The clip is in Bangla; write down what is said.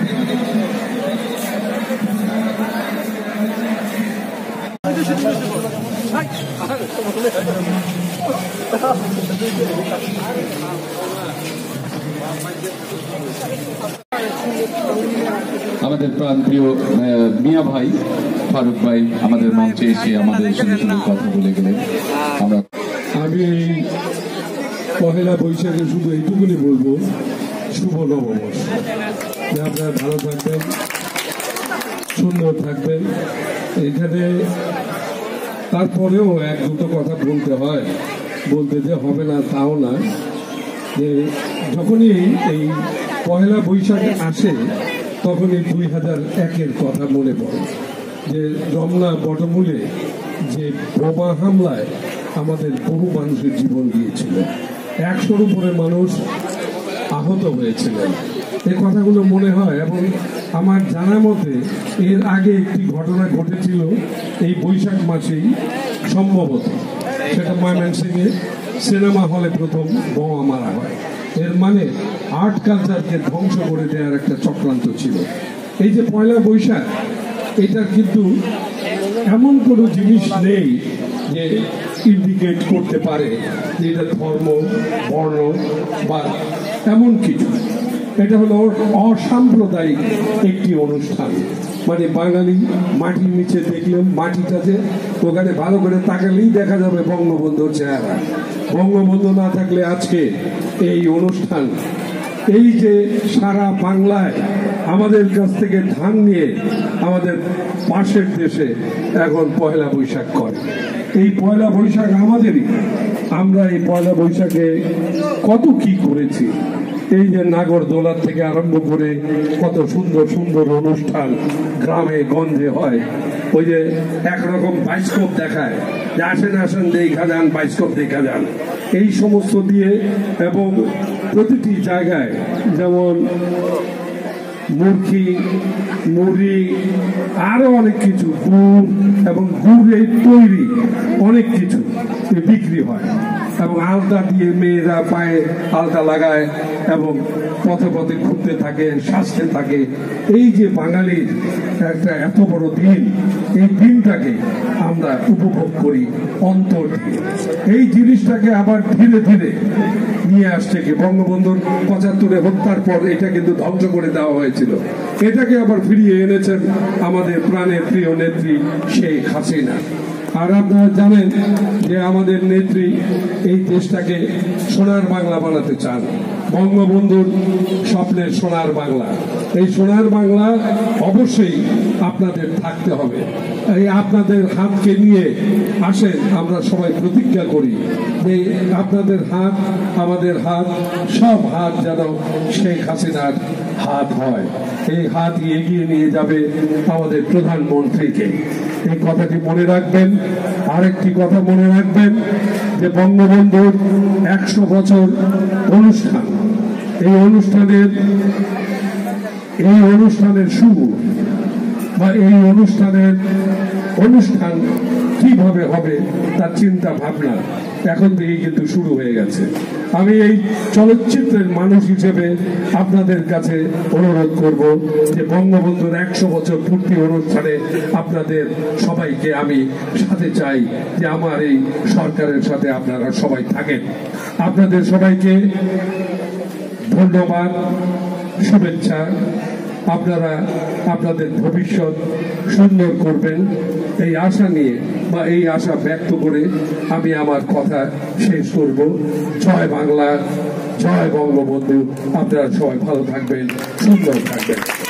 আমাদের প্রাণপ্রিয় মিয়া ভাই ফারুক ভাই আমাদের মঞ্চে এসে আমাদের সঙ্গে সঙ্গে কথা বলে গেলেন। আমি এই পহেলা বৈশাখে শুধু এইটুকুনি বলবো, শুভ নববর্ষ। আপনারা ভালো থাকবেন, সুন্দর থাকবেন। এখানে তারপরেও এক দুটো কথা বলতে হয়, বলতে যে হবে না তাও না। যে যখনই এই পহেলা বৈশাখ আসে তখনই 2001-এর কথা মনে পড়ে, যে রমনা বটমূলে যে বোমা হামলায় আমাদের বহু মানুষের জীবন গিয়েছিল, 100-র উপরে মানুষ আহত হয়েছিলেন। এই কথাগুলো মনে হয়। এবং আমার জানা মতে এর আগে একটি ঘটনা ঘটেছিল এই বৈশাখ মাসেই সম্ভবত, সেটা ময়মনসিংহে সিনেমা হলে প্রথম বোমা মারা হয়। এর মানে আর্ট কালচারকে ধ্বংস করে দেওয়ার একটা চক্রান্ত ছিল। এই যে পয়লা বৈশাখ, এটা কিন্তু এমন কোনো জিনিস নেই যে ইন্ডিকেট করতে পারে যে এটা ধর্ম, বর্ণ বা এমন কিছু। এটা হলো অসাম্প্রদায়িক একটি অনুষ্ঠান। মানে বাঙালি মাটির নিচে দেখলেও মাটিটাতে ওখানে ভালো করে তাকালেই দেখা যাবে বঙ্গবন্ধুর চেহারা। বঙ্গবন্ধু না থাকলে আজকে এই অনুষ্ঠান, এই যে সারা বাংলায় আমাদের কাছ থেকে ধান নিয়ে আমাদের পাশের দেশে এখন পয়লা বৈশাখ করে, এই পয়লা বৈশাখ আমাদেরই। আমরা এই পয়লা বৈশাখে কত কি করেছি। এই যে নাগরদোলার থেকে আরম্ভ করে কত সুন্দর সুন্দর অনুষ্ঠান গ্রামে গঞ্জে হয়। ওই যে একরকম বাইস্কোপ দেখায়, যে আসেন আসেন দেখা যান, বাইস্কোপ দেখা যান, এই সমস্ত দিয়ে। এবং প্রতিটি জায়গায় যেমন মুরগি, মুড়ি, আরো অনেক কিছু, গুড় এবং গুড়ের তৈরি অনেক কিছু বিক্রি হয়। এবং আলতা দিয়ে মেয়েরা পায়ে আলতা লাগায় এবং পথে পথে ঘুরতে থাকে, সাজতে থাকে। এই যে বাঙালির একটা এত বড় দিন, এই দিনটাকে আমরা উপভোগ করি অন্তর দিয়ে। এই জিনিসটাকে আবার ধীরে ধীরে নিয়ে আসছে কি, বঙ্গবন্ধুর 75-এ হত্যার পর এটা কিন্তু ধ্বংস করে দেওয়া হয়েছিল। এটাকে আবার ফিরিয়ে এনেছেন আমাদের প্রাণের প্রিয় নেত্রী শেখ হাসিনা। আর আপনারা জানেন যে আমাদের নেত্রী এই দেশটাকে সোনার বাংলা বানাতে চান। বঙ্গবন্ধুর স্বপ্নের সোনার বাংলা, এই সোনার বাংলা অবশ্যই আপনাদের থাকতে হবে। এই আপনাদের হাতকে নিয়ে আসেন, আমরা সবাই প্রতিজ্ঞা করি যে আপনাদের হাত, আমাদের হাত, সব হাত যেন শেখ হাসিনার হাত হয়। এই হাত এগিয়ে নিয়ে যাবে আমাদের প্রধানমন্ত্রীকে। এই কথাটি মনে রাখবেন। আরেকটি কথা মনে রাখবেন যে বঙ্গবন্ধুর 100 বছর অনুষ্ঠান, এই অনুষ্ঠানের শুরু বা এই অনুষ্ঠান কিভাবে হবে তার চিন্তা ভাবনা এখন থেকেই কিন্তু শুরু হয়ে গেছে। আমি এই চলচ্চিত্রের মানুষ হিসেবে আপনাদের কাছে অনুরোধ করব যে বঙ্গবন্ধুর 100 বছর পূর্তি অনুষ্ঠানে আপনাদের সবাইকে আমি সাথে চাই, যে আমার এই সরকারের সাথে আপনারা সবাই থাকেন। আপনাদের সবাইকে ধন্যবাদ, শুভেচ্ছা। আপনারা আপনাদের ভবিষ্যৎ সুন্দর করবেন এই আশা নিয়ে বা এই আশা ব্যক্ত করে আমি আমার কথা শেষ করব। জয় বাংলা, জয় বঙ্গবন্ধু। আপনারা সবাই ভালো থাকবেন, সুন্দর থাকবেন।